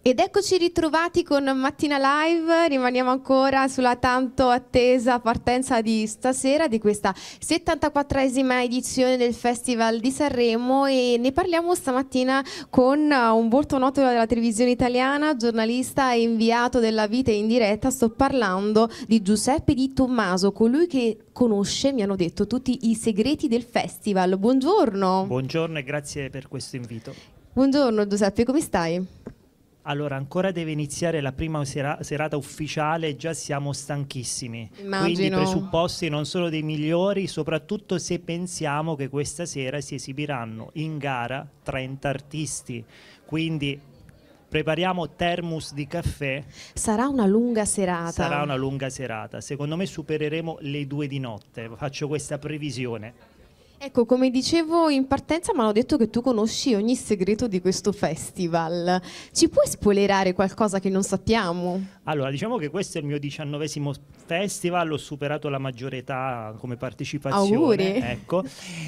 Ed eccoci ritrovati con Mattina Live, rimaniamo ancora sulla tanto attesa partenza di stasera, di questa 74esima edizione del Festival di Sanremo, e ne parliamo stamattina con un volto noto della televisione italiana, giornalista e inviato della Vita in diretta. Sto parlando di Giuseppe Di Tommaso, colui che conosce, mi hanno detto, tutti i segreti del festival. Buongiorno. Buongiorno e grazie per questo invito. Buongiorno Giuseppe, come stai? Allora, ancora deve iniziare la prima serata ufficiale, già siamo stanchissimi. Immagino. Quindi i presupposti non sono dei migliori, soprattutto se pensiamo che questa sera si esibiranno in gara 30 artisti. Quindi prepariamo termos di caffè. Sarà una lunga serata. Sarà una lunga serata. Secondo me supereremo le 2 di notte, faccio questa previsione. Ecco, come dicevo in partenza, mi hanno detto che tu conosci ogni segreto di questo festival. Ci puoi spoilerare qualcosa che non sappiamo? Allora, diciamo che questo è il mio 19° festival, ho superato la maggiore età come partecipazione. Auguri! Ecco.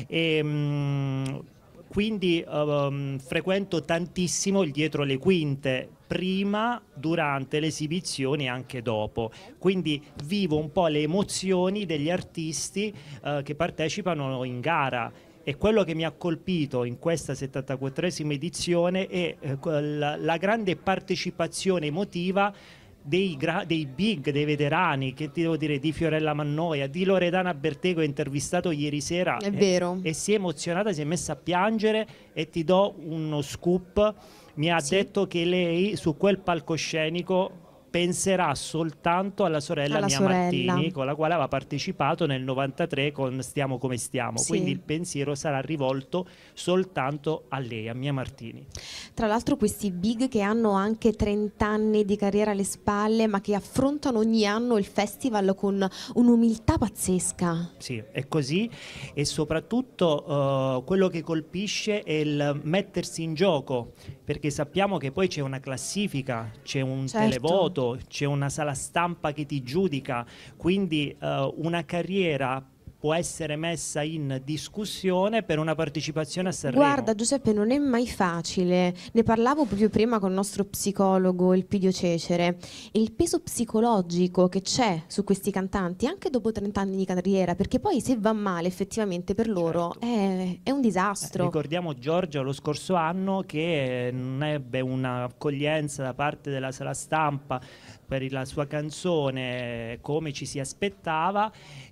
Quindi frequento tantissimo il dietro le quinte, prima, durante le esibizioni e anche dopo. Quindi vivo un po' le emozioni degli artisti che partecipano in gara. E quello che mi ha colpito in questa 74esima edizione è la grande partecipazione emotiva dei big, dei veterani, che ti devo dire, di Fiorella Mannoia, di Loredana Bertego, intervistato ieri sera. È vero. E si è emozionata, si è messa a piangere, e ti do uno scoop, mi ha detto che lei su quel palcoscenico penserà soltanto alla sorella Martini, con la quale aveva partecipato nel 93 con Stiamo come stiamo. Sì. Quindi il pensiero sarà rivolto soltanto a lei, a Mia Martini. Tra l'altro questi big che hanno anche 30 anni di carriera alle spalle, ma che affrontano ogni anno il festival con un'umiltà pazzesca. Sì, è così, e soprattutto quello che colpisce è il mettersi in gioco, perché sappiamo che poi c'è una classifica, c'è un televoto, c'è una sala stampa che ti giudica, quindi una carriera può essere messa in discussione per una partecipazione a Sanremo. Guarda Giuseppe, non è mai facile, ne parlavo proprio prima con il nostro psicologo Elpidio Cecere, e il peso psicologico che c'è su questi cantanti anche dopo 30 anni di carriera, perché poi se va male effettivamente per loro è un disastro. Ricordiamo Giorgia lo scorso anno che non ebbe un'accoglienza da parte della sala stampa per la sua canzone come ci si aspettava,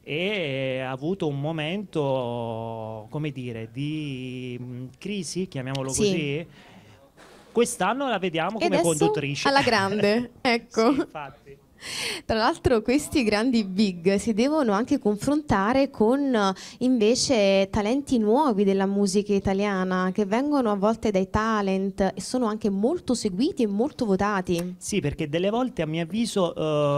e ha avuto un momento, come dire, di crisi, chiamiamolo così. Quest'anno la vediamo come conduttrice alla grande, ecco. Sì, infatti. Tra l'altro questi grandi big si devono anche confrontare con invece talenti nuovi della musica italiana, che vengono a volte dai talent e sono anche molto seguiti e molto votati. Sì, perché delle volte, a mio avviso,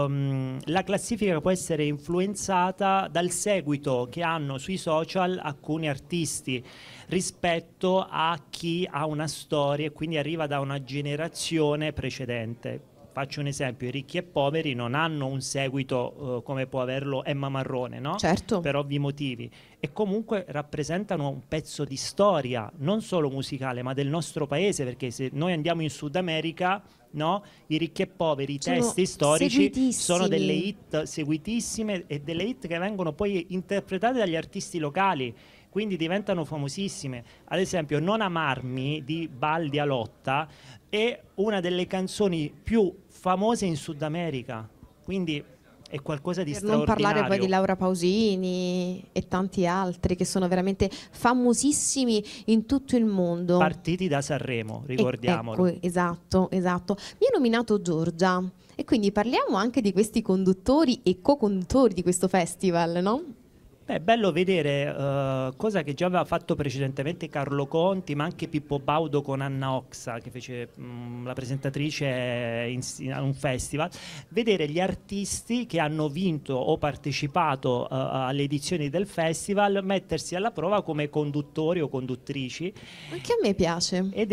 la classifica può essere influenzata dal seguito che hanno sui social alcuni artisti rispetto a chi ha una storia e quindi arriva da una generazione precedente. Faccio un esempio: i Ricchi e Poveri non hanno un seguito come può averlo Emma Marrone, no? Certo. Per ovvi motivi, e comunque rappresentano un pezzo di storia, non solo musicale, ma del nostro paese, perché se noi andiamo in Sud America, no? I Ricchi e Poveri, i testi storici sono delle hit seguitissime, e delle hit che vengono poi interpretate dagli artisti locali, quindi diventano famosissime. Ad esempio Non amarmi di Baldi Alotta è una delle canzoni più famose in Sud America, quindi è qualcosa di straordinario. Per non parlare poi di Laura Pausini e tanti altri che sono veramente famosissimi in tutto il mondo. Partiti da Sanremo, ricordiamolo. Ecco, esatto. Mi ha nominato Giorgia, e quindi parliamo anche di questi conduttori e co-conduttori di questo festival, no? È bello vedere cosa che già aveva fatto precedentemente Carlo Conti, ma anche Pippo Baudo con Anna Oxa, che fece la presentatrice in un festival, vedere gli artisti che hanno vinto o partecipato alle edizioni del festival mettersi alla prova come conduttori o conduttrici. Anche a me piace. Ed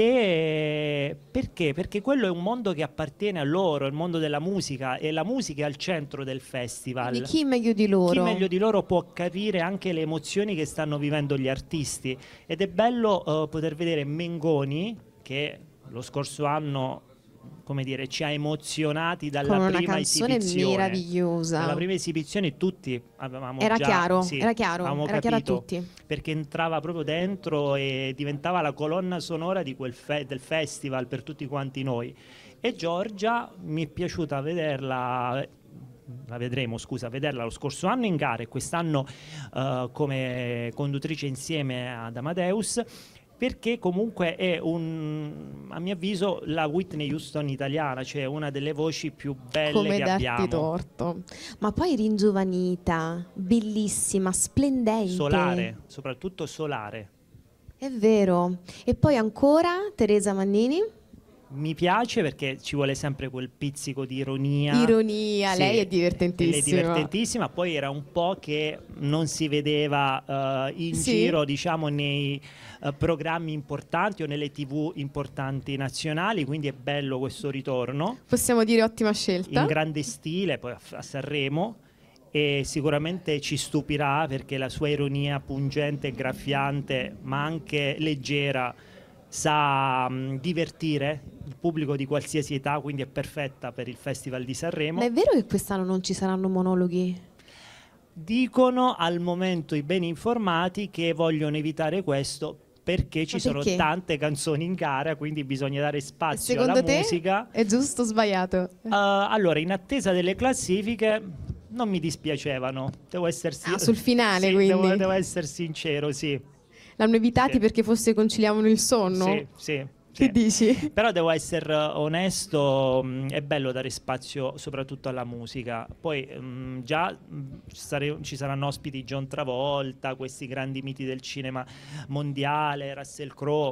è perché? Perché quello è un mondo che appartiene a loro, il mondo della musica, e la musica è al centro del festival. Quindi chi meglio di loro? Chi meglio di loro può capire anche le emozioni che stanno vivendo gli artisti, ed è bello poter vedere Mengoni, che lo scorso anno come dire, ci ha emozionati con dalla una prima canzone esibizione. meravigliosa. Dalla prima esibizione tutti avevamo Era già, chiaro, sì, era chiaro, avevamo era chiaro a capito, tutti. perché entrava proprio dentro e diventava la colonna sonora di del festival per tutti quanti noi. E Giorgia mi è piaciuta vederla, la vedremo, scusa, vederla lo scorso anno in gara e quest'anno come conduttrice insieme ad Amadeus, perché comunque è a mio avviso la Whitney Houston italiana, cioè una delle voci più belle Come che darti abbiamo. torto. Ma poi ringiovanita, bellissima, splendente. Solare, soprattutto solare. È vero. E poi ancora Teresa Mannini? Mi piace perché ci vuole sempre quel pizzico di ironia. Ironia, Sì, lei è divertentissima. lei è divertentissima, poi era un po' che non si vedeva in Sì. giro, diciamo, nei programmi importanti o nelle TV importanti nazionali, quindi è bello questo ritorno. Possiamo dire ottima scelta. In grande stile, poi a Sanremo, e sicuramente ci stupirà perché la sua ironia pungente e graffiante, ma anche leggera, sa divertire il pubblico di qualsiasi età, quindi è perfetta per il Festival di Sanremo. Ma è vero che quest'anno non ci saranno monologhi? Dicono al momento i ben informati che vogliono evitare questo perché ci sono perché? tante canzoni in gara, quindi bisogna dare spazio Secondo alla te musica. è giusto o sbagliato? Allora, in attesa delle classifiche non mi dispiacevano, devo essere sul finale, sì, quindi. devo essere sincero, sì. L'hanno evitati Sì. perché forse conciliavano il sonno? Sì, sì. Che Sì. dici? Però devo essere onesto, è bello dare spazio soprattutto alla musica. Poi già ci saranno ospiti John Travolta, questi grandi miti del cinema mondiale, Russell Crowe.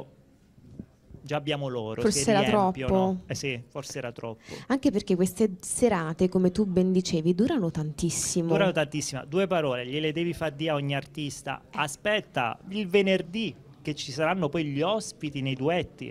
Già abbiamo loro, Forse si era riempiono. troppo. Sì, forse era troppo. Anche perché queste serate, come tu ben dicevi, durano tantissimo. Durano tantissimo. 2 parole, gliele devi far dire a ogni artista. Aspetta il venerdì che ci saranno poi gli ospiti nei duetti.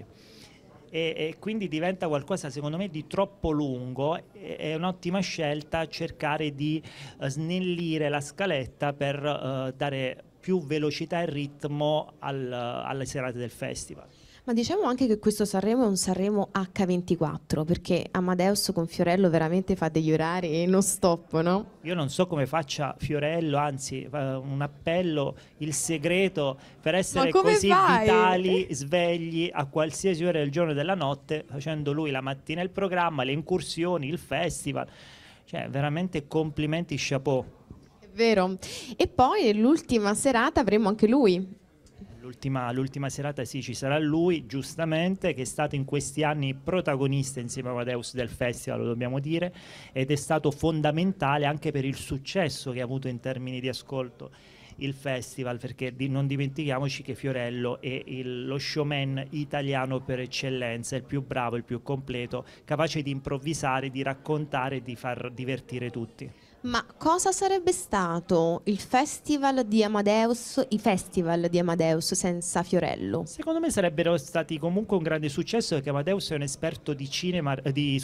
E quindi diventa qualcosa secondo me di troppo lungo. È un'ottima scelta cercare di snellire la scaletta per dare più velocità e ritmo alle serate del festival. Ma diciamo anche che questo Sanremo è un Sanremo H24, perché Amadeus con Fiorello veramente fa degli orari non stop, no? Io non so come faccia Fiorello, anzi un appello, il segreto per essere come così fai? vitali, svegli a qualsiasi ora del giorno e della notte, facendo lui la mattina il programma, le incursioni, il festival. Cioè veramente complimenti, chapeau. È vero. E poi l'ultima serata avremo anche lui. L'ultima serata sì, ci sarà lui, giustamente, che è stato in questi anni protagonista insieme a Amadeus del festival, lo dobbiamo dire, ed è stato fondamentale anche per il successo che ha avuto in termini di ascolto il festival, perché non dimentichiamoci che Fiorello è lo showman italiano per eccellenza, il più bravo, il più completo, capace di improvvisare, di raccontare e di far divertire tutti. Ma cosa sarebbe stato il festival di Amadeus, i festival di Amadeus senza Fiorello? Secondo me sarebbero stati comunque un grande successo, perché Amadeus è un esperto di cinema, di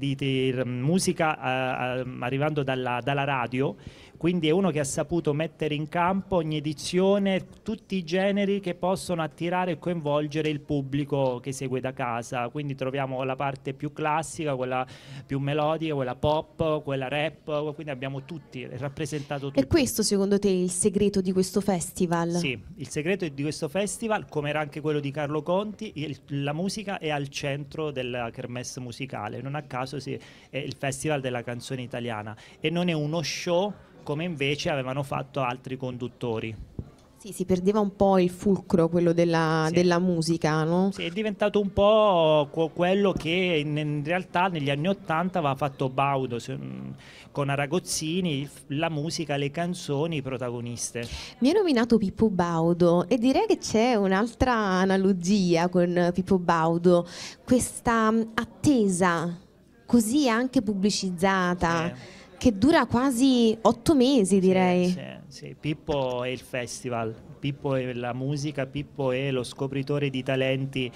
musica arrivando dalla radio, quindi è uno che ha saputo mettere in campo ogni edizione tutti i generi che possono attirare e coinvolgere il pubblico che segue da casa. Quindi troviamo la parte più classica, quella più melodica, quella pop, quella rap, quindi abbiamo tutti, rappresentato tutti. E questo secondo te è il segreto di questo festival? Sì, il segreto di questo festival, come era anche quello di Carlo Conti, la musica è al centro della kermesse musicale, non a caso è il festival della canzone italiana e non è uno show come invece avevano fatto altri conduttori. Sì, si perdeva un po' il fulcro, quello della musica, no? Sì, è diventato un po' quello che in realtà negli anni '80 aveva fatto Baudo con Aragozzini, la musica, le canzoni protagoniste. Mi hai nominato Pippo Baudo e direi che c'è un'altra analogia con Pippo Baudo, questa attesa così anche pubblicizzata. Che dura quasi 8 mesi, direi. Sì. Pippo è il festival, Pippo è la musica, Pippo è lo scopritore di talenti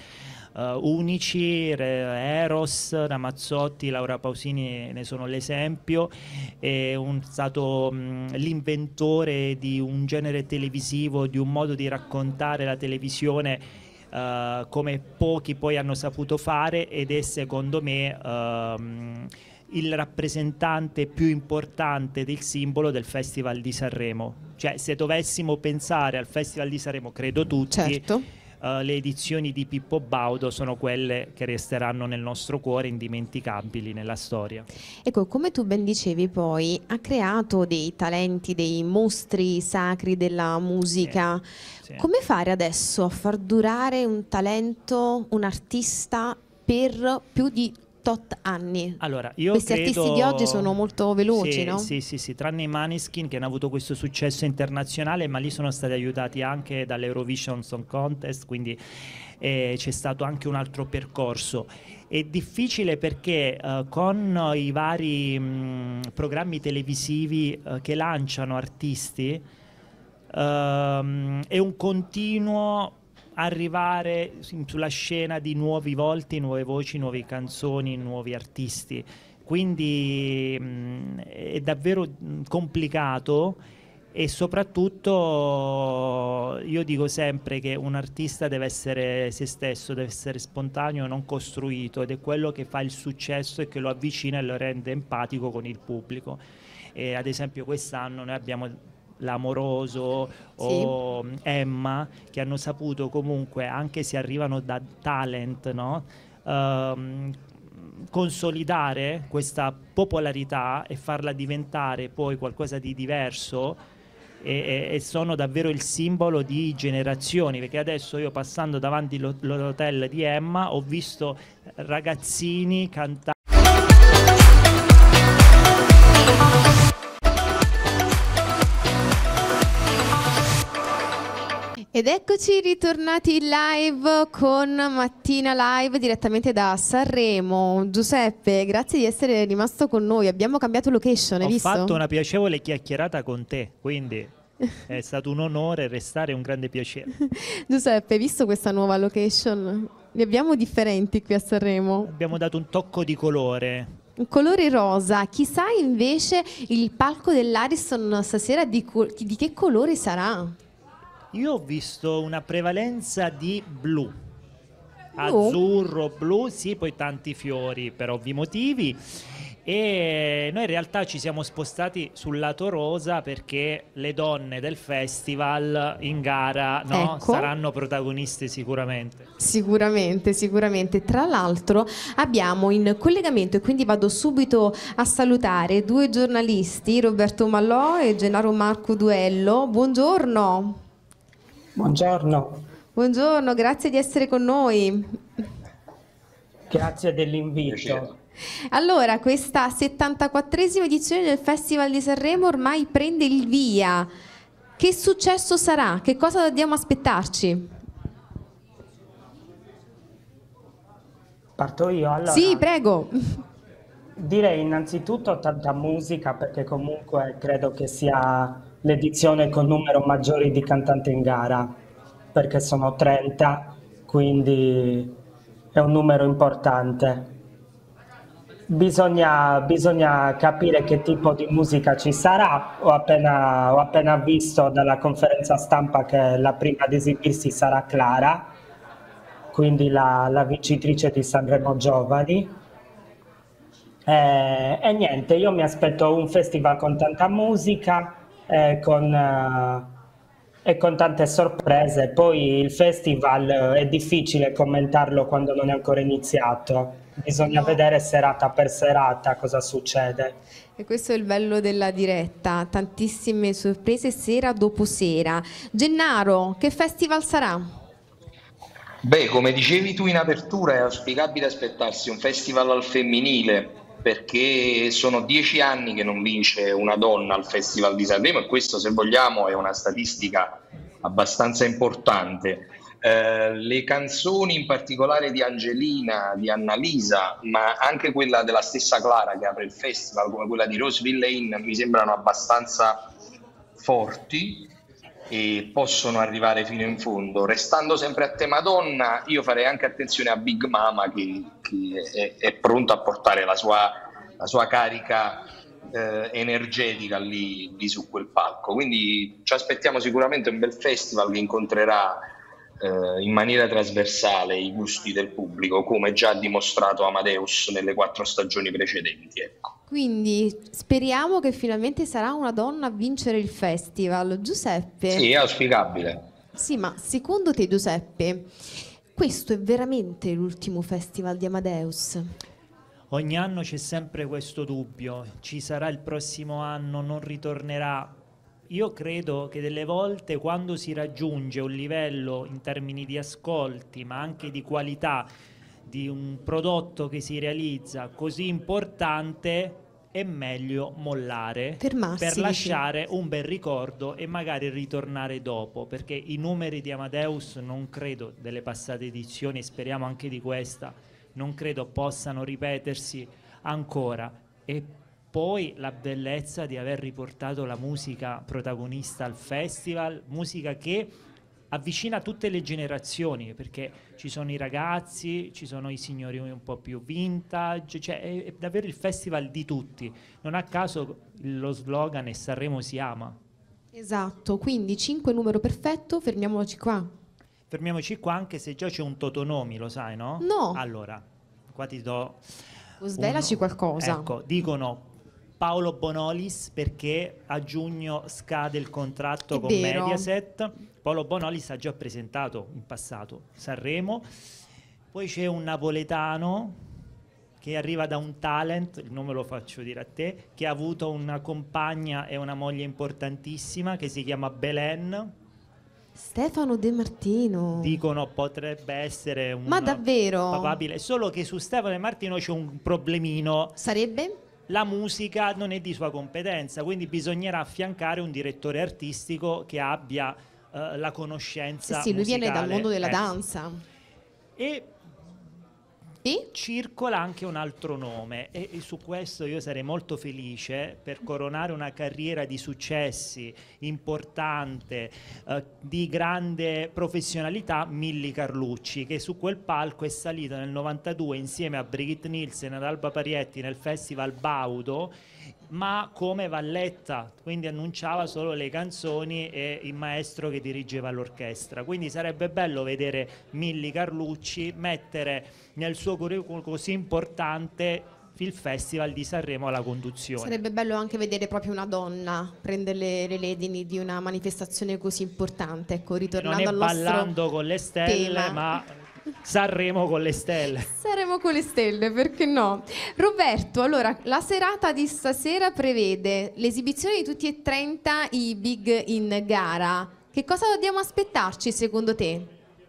unici, Eros, Ramazzotti, Laura Pausini ne sono l'esempio, è stato l'inventore di un genere televisivo, di un modo di raccontare la televisione come pochi poi hanno saputo fare, ed è secondo me il rappresentante più importante del simbolo del Festival di Sanremo. Cioè, se dovessimo pensare al Festival di Sanremo, credo tutti, certo, le edizioni di Pippo Baudo sono quelle che resteranno nel nostro cuore, indimenticabili nella storia. Ecco, come tu ben dicevi poi, ha creato dei talenti, dei mostri sacri della musica. Sì. Come fare adesso a far durare un talento, un artista per più di tot anni? Allora, io Questi credo... artisti di oggi sono molto veloci, sì, no? Sì, tranne i Maneskin, che hanno avuto questo successo internazionale, ma lì sono stati aiutati anche dall'Eurovision Song Contest, quindi c'è stato anche un altro percorso. È difficile perché con i vari programmi televisivi che lanciano artisti, è un continuo arrivare sulla scena di nuovi volti, nuove voci, nuove canzoni, nuovi artisti. Quindi è davvero complicato, e soprattutto io dico sempre che un artista deve essere se stesso, deve essere spontaneo, non costruito, ed è quello che fa il successo e che lo avvicina e lo rende empatico con il pubblico. E ad esempio quest'anno noi abbiamo l'Amoroso o Emma, che hanno saputo comunque, anche se arrivano da talent, no? Consolidare questa popolarità e farla diventare poi qualcosa di diverso, e sono davvero il simbolo di generazioni, perché adesso io, passando davanti l'hotel di Emma, ho visto ragazzini cantare. Ed eccoci ritornati in live con Mattina Live direttamente da Sanremo. Giuseppe, grazie di essere rimasto con noi. Abbiamo cambiato location, hai visto? Ho fatto una piacevole chiacchierata con te, quindi è stato un onore restare, un grande piacere. Giuseppe, hai visto questa nuova location? Ne abbiamo differenti qui a Sanremo. Abbiamo dato un tocco di colore. Un colore rosa. Chissà invece il palco dell'Ariston stasera di che colore sarà? Io ho visto una prevalenza di blu, azzurro, blu, sì, poi tanti fiori per ovvi motivi, e noi in realtà ci siamo spostati sul lato rosa perché le donne del festival in gara, no, Ecco. saranno protagoniste sicuramente. Sicuramente. Tra l'altro abbiamo in collegamento, e quindi vado subito a salutare due giornalisti, Roberto Mallò e Gennaro Marco Duello. Buongiorno. Buongiorno, grazie di essere con noi. Grazie dell'invito. Allora, questa 74esima edizione del Festival di Sanremo ormai prende il via. Che successo sarà? Che cosa dobbiamo aspettarci? Parto io? Allora, Sì, prego. direi innanzitutto tanta musica, perché comunque credo che sia l'edizione con numero maggiore di cantanti in gara, perché sono 30, quindi è un numero importante. Bisogna capire che tipo di musica ci sarà. Ho appena visto dalla conferenza stampa che la prima ad esibirsi sarà Clara, quindi la vincitrice di Sanremo Giovani. E niente, io mi aspetto un festival con tanta musica e con tante sorprese. Poi il festival è difficile commentarlo quando non è ancora iniziato, bisogna vedere serata per serata cosa succede. E questo è il bello della diretta, tantissime sorprese sera dopo sera. Gennaro, che festival sarà? Beh, come dicevi tu in apertura, è auspicabile aspettarsi un festival al femminile, perché sono 10 anni che non vince una donna al Festival di Sanremo, e questo, se vogliamo, è una statistica abbastanza importante. Le canzoni in particolare di Angelina, di Annalisa, ma anche quella della stessa Clara che apre il festival, come quella di Roseville Lane, mi sembrano abbastanza forti e possono arrivare fino in fondo. Restando sempre a tema donna, io farei anche attenzione a Big Mama, che è pronta a portare la sua carica energetica lì su quel palco. Quindi ci aspettiamo sicuramente un bel festival che incontrerà in maniera trasversale i gusti del pubblico, come già dimostrato Amadeus nelle 4 stagioni precedenti. Ecco. Quindi speriamo che finalmente sarà una donna a vincere il festival. Giuseppe? Sì, è auspicabile. Sì, ma secondo te, Giuseppe, questo è veramente l'ultimo festival di Amadeus? Ogni anno c'è sempre questo dubbio, ci sarà il prossimo anno, non ritornerà. Io credo che delle volte quando si raggiunge un livello in termini di ascolti, ma anche di qualità di un prodotto che si realizza così importante, è meglio mollare, Fermarsi, per lasciare un bel ricordo e magari ritornare dopo, perché i numeri di Amadeus non credo, delle passate edizioni, speriamo anche di questa, non credo possano ripetersi ancora. E poi la bellezza di aver riportato la musica protagonista al festival, musica che avvicina tutte le generazioni, perché ci sono i ragazzi, ci sono i signori un po' più vintage, cioè è davvero il festival di tutti. Non a caso lo slogan è Sanremo si ama. Esatto, quindi 5 numero perfetto, fermiamoci qua. Fermiamoci qua, anche se già c'è un Totonomi, lo sai, no? No. Allora, qua ti do... Svelaci qualcosa. Ecco, dicono Paolo Bonolis perché a giugno scade il contratto con Mediaset. Paolo Bonolis ha già presentato in passato Sanremo. Poi c'è un napoletano che arriva da un talent, il nome lo faccio dire a te, che ha avuto una compagna e una moglie importantissima che si chiama Belen. Stefano De Martino. Dicono potrebbe essere un... Ma davvero? Papabile. Solo che su Stefano De Martino c'è un problemino. Sarebbe? La musica non è di sua competenza, quindi bisognerà affiancare un direttore artistico che abbia la conoscenza sì, lui musicale. viene dal mondo della danza. E circola anche un altro nome e su questo io sarei molto felice per coronare una carriera di successi importante, di grande professionalità, Milly Carlucci, che su quel palco è salito nel 92 insieme a Brigitte Nielsen ad Alba Parietti nel festival Baudo, ma come valletta, quindi annunciava solo le canzoni e il maestro che dirigeva l'orchestra. Quindi sarebbe bello vedere Milly Carlucci mettere nel suo curriculum così importante il Festival di Sanremo alla conduzione. Sarebbe bello anche vedere proprio una donna prendere le redini di una manifestazione così importante, ecco, ritornando al nostro Ballando con le stelle, tema. ma Sanremo con le stelle. Saremo con le stelle, perché no? Roberto, allora, la serata di stasera prevede l'esibizione di tutti e 30 i big in gara. Che cosa dobbiamo aspettarci secondo te?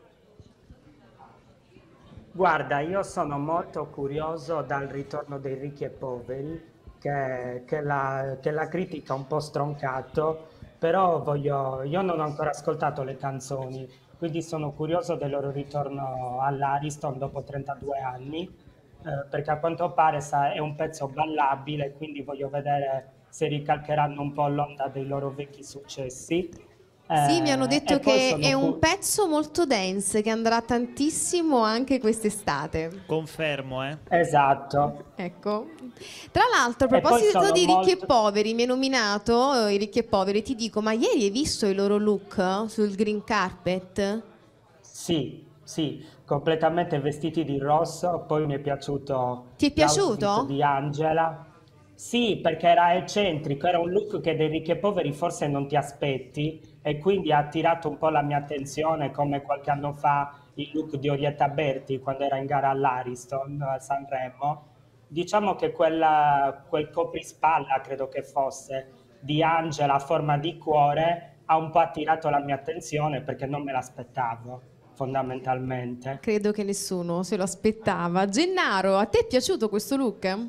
Guarda, io sono molto curioso dal ritorno dei ricchi e poveri, che la critica ha un po' stroncato, però io non ho ancora ascoltato le canzoni, quindi sono curioso del loro ritorno all'Ariston dopo 32 anni, perché a quanto pare è un pezzo ballabile, quindi voglio vedere se ricalcheranno un po' l'onda dei loro vecchi successi. Sì, mi hanno detto che è un pezzo pezzo molto dance, che andrà tantissimo anche quest'estate. Confermo, Esatto. Ecco. Tra l'altro, a E poi proposito sono di ricchi e molto- poveri, mi hai nominato i ricchi e poveri, ti dico, ma ieri hai visto il loro look sul green carpet? Sì, completamente vestiti di rosso, poi mi è piaciuto Ti è piaciuto? l'outfit di Angela. Sì, perché era eccentrico, era un look che dei ricchi e poveri forse non ti aspetti e quindi ha attirato un po' la mia attenzione come qualche anno fa il look di Orietta Berti quando era in gara all'Ariston a Sanremo. Diciamo che quel coprispalla, credo che fosse, di Angela a forma di cuore ha un po' attirato la mia attenzione perché non me l'aspettavo, fondamentalmente. Credo che nessuno se lo aspettava. Gennaro, a te è piaciuto questo look?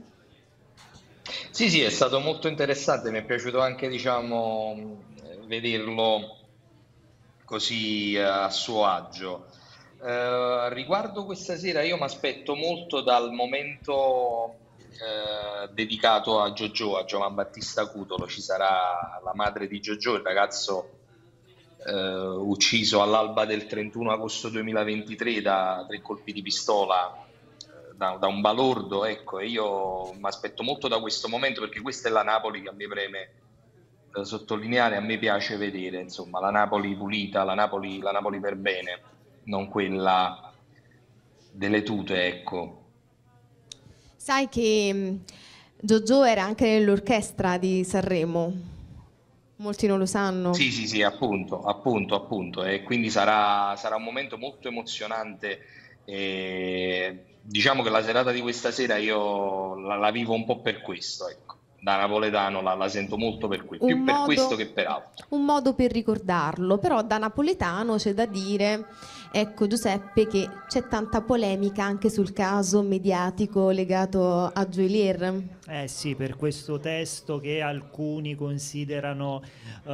Sì, è stato molto interessante, mi è piaciuto anche, diciamo, vederlo così a suo agio. Riguardo questa sera, io mi aspetto molto dal momento dedicato a Giorgio, a Giovan Battista Cutolo. Ci sarà la madre di Giorgio, il ragazzo ucciso all'alba del 31 agosto 2023 da 3 colpi di pistola da un balordo, ecco, e io mi aspetto molto da questo momento perché questa è la Napoli che a me preme sottolineare, a me piace vedere, insomma, la Napoli pulita, la Napoli per bene. non quella delle tute, ecco. Sai che Jojo era anche nell'orchestra di Sanremo, molti non lo sanno. Sì, appunto, e quindi sarà un momento molto emozionante. E diciamo che la serata di questa sera io la vivo un po' per questo, ecco. Da napoletano la sento molto per più per questo che per altro. Un modo per ricordarlo, però da napoletano c'è da dire, ecco Giuseppe, che c'è tanta polemica anche sul caso mediatico legato a Joelier. Sì, per questo testo che alcuni considerano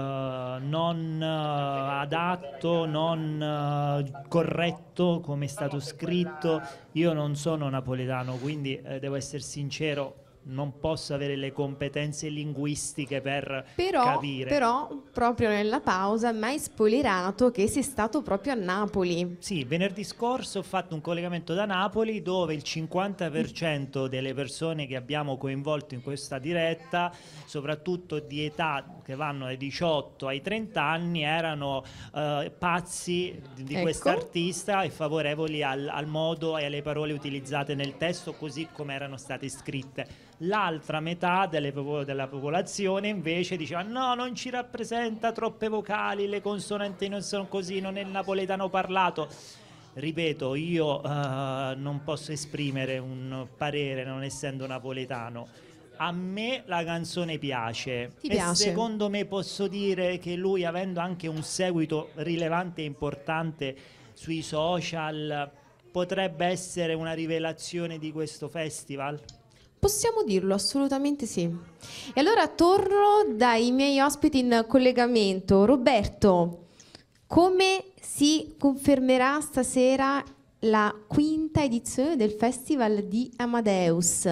non adatto, non corretto come è stato scritto. Io non sono napoletano, quindi devo essere sincero, non posso avere le competenze linguistiche per capire. Però proprio nella pausa mi hai spoilerato che sei stato proprio a Napoli. Sì, venerdì scorso ho fatto un collegamento da Napoli dove il 50% delle persone che abbiamo coinvolto in questa diretta, soprattutto di età che vanno dai 18 ai 30 anni, erano pazzi di quest'artista e favorevoli al modo e alle parole utilizzate nel testo così come erano state scritte. L'altra metà della popolazione invece diceva no, non ci rappresenta, troppe vocali, le consonanti non sono così, non è il napoletano parlato. Ripeto, io non posso esprimere un parere non essendo napoletano. A me la canzone piace. Secondo me posso dire che lui, avendo anche un seguito rilevante e importante sui social, potrebbe essere una rivelazione di questo festival? Possiamo dirlo, assolutamente sì. E allora torno dai miei ospiti in collegamento. Roberto, come si confermerà stasera la quinta edizione del Festival di Amadeus?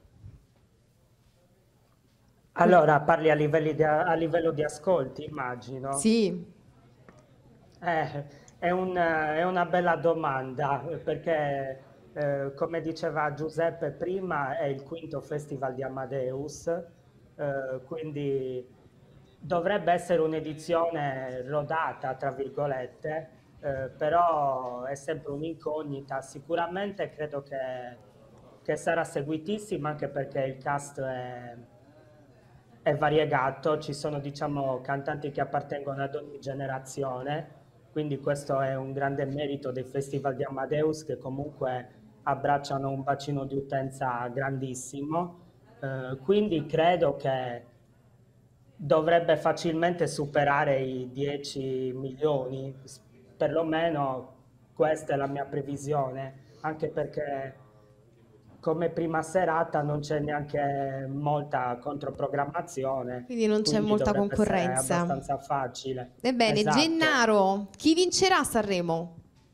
Allora, parli a livello di ascolti, immagino. Sì. È una bella domanda, perché come diceva Giuseppe prima, è il quinto Festival di Amadeus, quindi dovrebbe essere un'edizione rodata, tra virgolette, però è sempre un'incognita. Sicuramente credo che sarà seguitissima, anche perché il cast è variegato, ci sono, diciamo, cantanti che appartengono ad ogni generazione, quindi questo è un grande merito dei Festival di Amadeus, che comunque abbracciano un bacino di utenza grandissimo, quindi credo che dovrebbe facilmente superare i 10 milioni, perlomeno questa è la mia previsione, anche perché come prima serata non c'è neanche molta controprogrammazione, quindi non c'è molta concorrenza. È abbastanza facile. Ebbene, esatto. Gennaro, chi vincerà a Sanremo?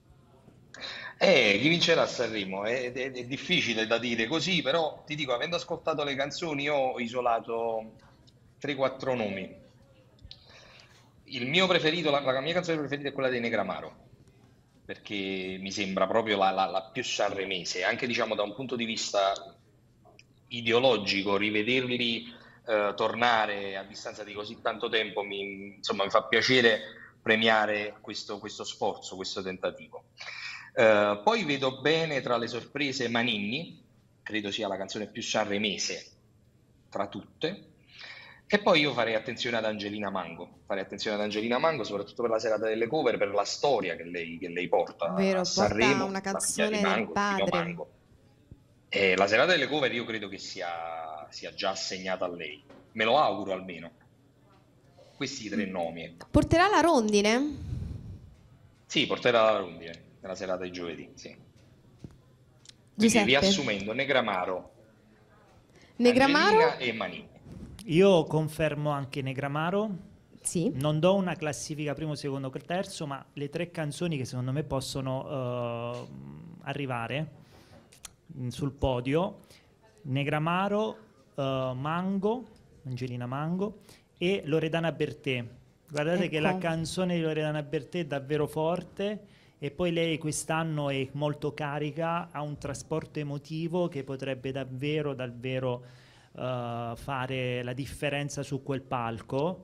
Chi vincerà a Sanremo è difficile da dire così, però ti dico, avendo ascoltato le canzoni, ho isolato 3-4 nomi. Il mio preferito, la mia canzone preferita è quella dei Negramaro, perché mi sembra proprio la più sanremese, anche diciamo da un punto di vista ideologico, rivederli tornare a distanza di così tanto tempo mi fa piacere premiare questo sforzo, questo tentativo. Poi vedo bene tra le sorprese Maninni, credo sia la canzone più sanremese tra tutte. E poi io farei attenzione ad Angelina Mango, soprattutto per la serata delle cover, per la storia che lei porta a Sanremo, porta una canzone del padre. La serata delle cover io credo che sia già assegnata a lei, me lo auguro almeno. Questi 3 nomi. Porterà la rondine? Sì, porterà la rondine nella serata di giovedì, sì. Giuseppe. Quindi, riassumendo, Negramaro, Angelina e Maninni. Io confermo anche Negramaro. Sì. Non do una classifica primo, secondo, terzo, ma le 3 canzoni che secondo me possono arrivare sul podio: Negramaro, Mango, Angelina Mango e Loredana Bertè. Guardate che la canzone di Loredana Bertè è davvero forte, e poi lei quest'anno è molto carica, ha un trasporto emotivo che potrebbe davvero fare la differenza su quel palco.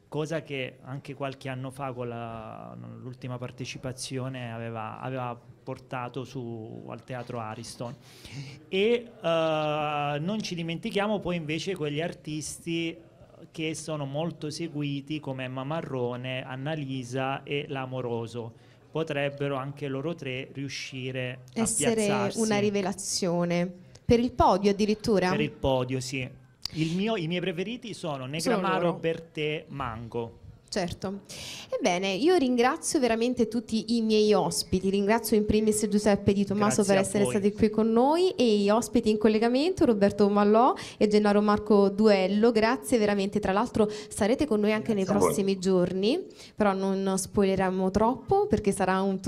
cosa che anche qualche anno fa con l'ultima partecipazione aveva portato al Teatro Ariston. E non ci dimentichiamo poi invece quegli artisti che sono molto seguiti come Emma Marrone, Annalisa e L'Amoroso. Potrebbero anche loro tre riuscire a piazzarsi. Una rivelazione per il podio addirittura? Per il podio, sì. I miei preferiti sono Negramaro, Bertè, Mango. Certo. Ebbene, io ringrazio veramente tutti i miei ospiti, ringrazio in primis Giuseppe Di Tommaso per essere stati qui con noi e gli ospiti in collegamento Roberto Mallò e Gennaro Marco Duello, grazie veramente, tra l'altro sarete con noi anche nei prossimi giorni, però non spoileremo troppo perché sarà un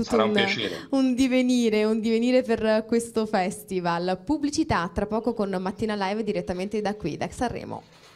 divenire per questo festival. Pubblicità tra poco con Mattina Live direttamente da qui, da Sanremo.